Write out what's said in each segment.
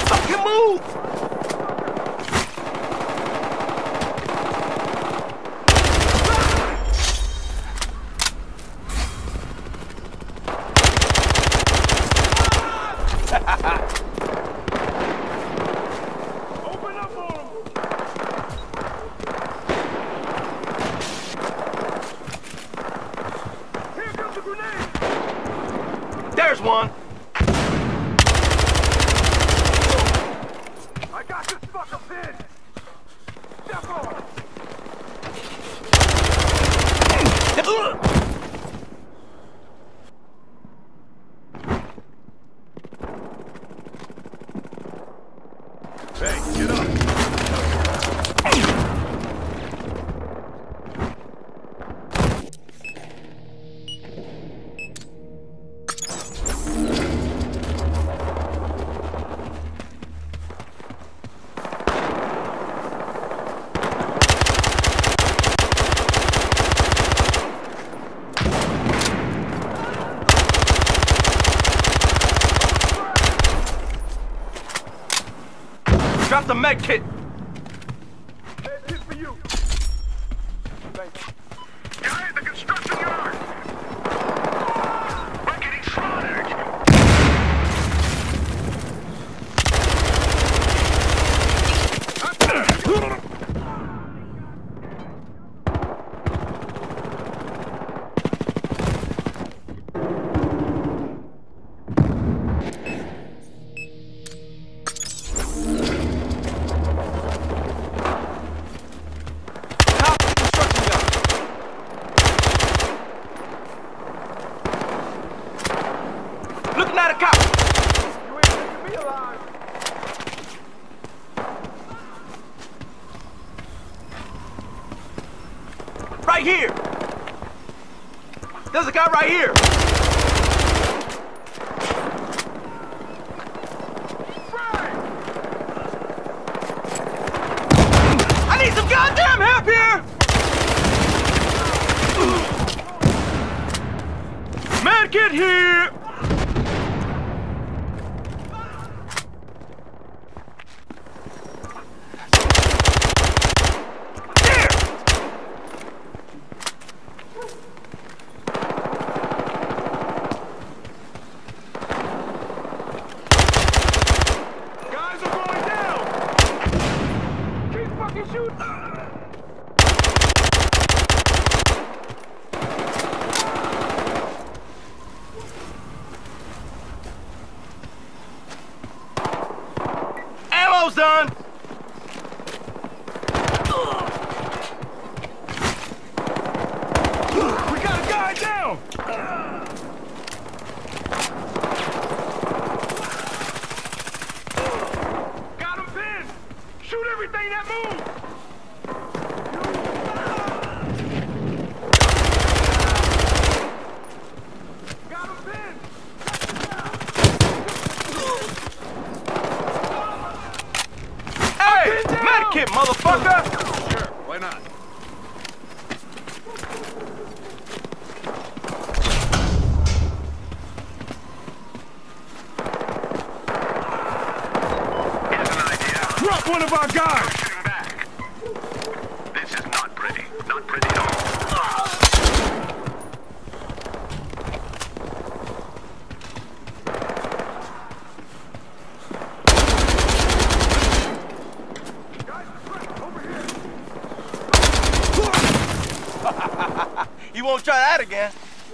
Fucking move! Open up on him! Here comes the grenade! There's one! I got this fucker pinned! Step on! Hey, get up! Drop the med kit! Med kit for you! Thanks. Guy at the construction yard! We're getting slaughtered! Top of the construction yard! Looking at a cop! You ain't taking me alive! Right here! There's a guy right here! I need some goddamn help here! Med kit here! There! Guys are going down! Keep fucking shooting! Ammo's done! We got a guy down! Got him pinned! Shoot everything that moves! Got him pinned! Hey! Med kit, motherfucker! Sure, why not? Here's an idea. Drop one of our guys! Shooting back. This is not pretty. Not pretty at all. Guys, over here! You won't try that again.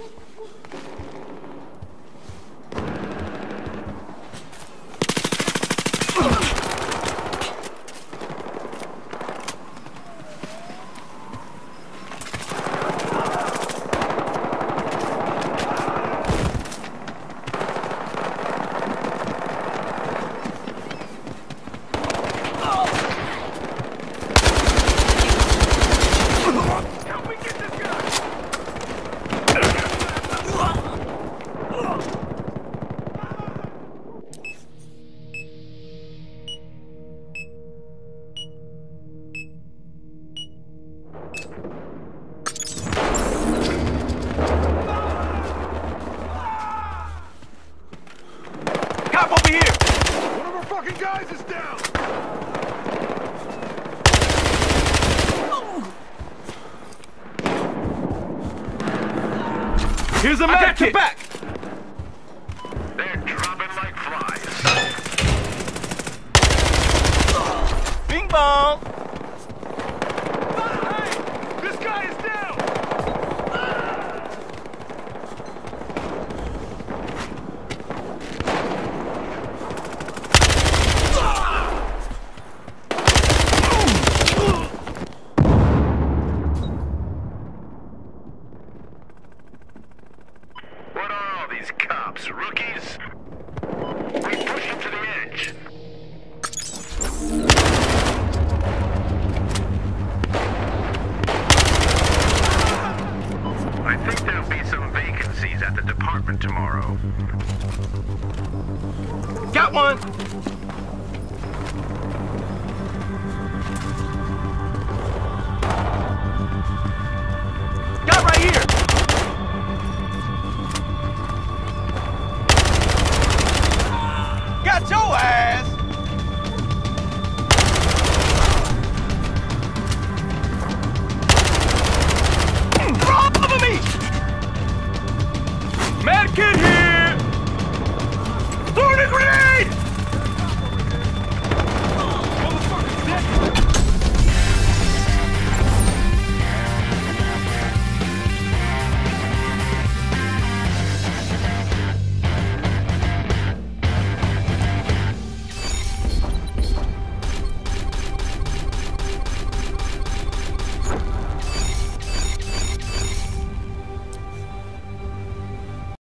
Help me get this guy! Cop over here! One of our fucking guys is down! Here's a med kit. Back. They're dropping like flies. Bing bong. Hey, this guy is down! What are all these cops, rookies? We push them to the edge. I think there'll be some vacancies at the department tomorrow. Got one. Got right here. Got your ass. Cover me. Med kit here. Throwing a grenade. Motherfucker's dead.